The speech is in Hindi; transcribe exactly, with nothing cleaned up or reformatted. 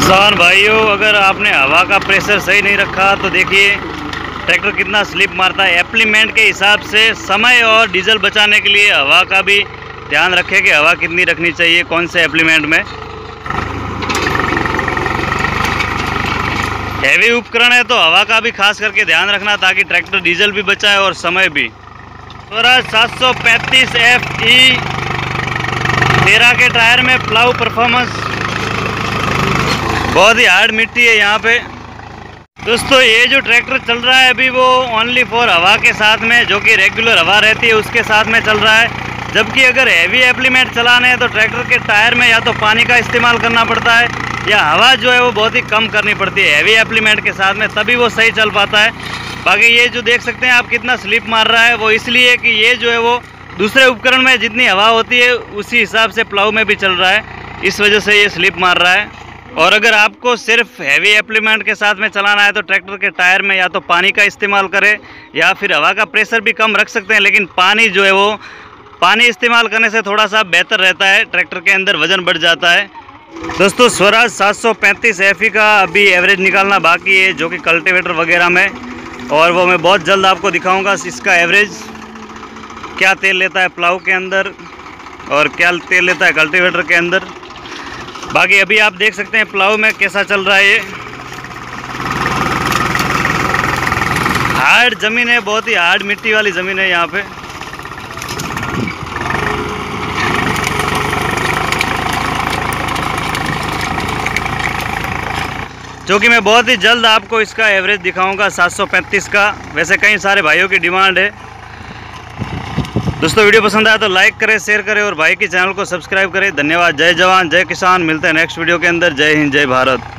किसान भाइयों, अगर आपने हवा का प्रेशर सही नहीं रखा तो देखिए ट्रैक्टर कितना स्लिप मारता है। एप्लीमेंट के हिसाब से समय और डीजल बचाने के लिए हवा का भी ध्यान रखें कि हवा कितनी रखनी चाहिए कौन से एप्लीमेंट में। हैवी उपकरण है तो हवा का भी खास करके ध्यान रखना ताकि ट्रैक्टर डीजल भी बचाए और समय भी। स्वराज सात सौ पैंतीस एफ ई तेरह के टायर में प्लाऊ परफॉर्मेंस बहुत ही हार्ड मिट्टी है यहाँ पे। दोस्तों ये जो ट्रैक्टर चल रहा है अभी वो ओनली फॉर हवा के साथ में, जो कि रेगुलर हवा रहती है उसके साथ में चल रहा है। जबकि अगर हैवी एप्लीमेंट चलाने हैं तो ट्रैक्टर के टायर में या तो पानी का इस्तेमाल करना पड़ता है या हवा जो है वो बहुत ही कम करनी पड़ती है हैवी एप्लीमेंट के साथ में, तभी वो सही चल पाता है। बाकी ये जो देख सकते हैं आप कितना स्लिप मार रहा है, वो इसलिए कि ये जो है वो दूसरे उपकरण में जितनी हवा होती है उसी हिसाब से प्लाऊ में भी चल रहा है, इस वजह से ये स्लिप मार रहा है। और अगर आपको सिर्फ हैवी एप्लीमेंट के साथ में चलाना है तो ट्रैक्टर के टायर में या तो पानी का इस्तेमाल करें या फिर हवा का प्रेशर भी कम रख सकते हैं, लेकिन पानी जो है वो पानी इस्तेमाल करने से थोड़ा सा बेहतर रहता है, ट्रैक्टर के अंदर वजन बढ़ जाता है। दोस्तों स्वराज सात सौ पैंतीस एफ ई का अभी एवरेज निकालना बाकी है, जो कि कल्टीवेटर वगैरह में, और वो मैं बहुत जल्द आपको दिखाऊंगा इसका एवरेज क्या तेल लेता है प्लाऊ के अंदर और क्या तेल लेता है कल्टीवेटर के अंदर। बाकी अभी आप देख सकते हैं प्लाऊ में कैसा चल रहा है। ये हार्ड ज़मीन है, बहुत ही हार्ड मिट्टी वाली ज़मीन है यहाँ पे। जो कि मैं बहुत ही जल्द आपको इसका एवरेज दिखाऊंगा सात सौ पैंतीस का। वैसे कई सारे भाइयों की डिमांड है। दोस्तों वीडियो पसंद आया तो लाइक करें, शेयर करें और भाई के चैनल को सब्सक्राइब करें। धन्यवाद। जय जवान जय किसान। मिलते हैं नेक्स्ट वीडियो के अंदर। जय हिंद जय भारत।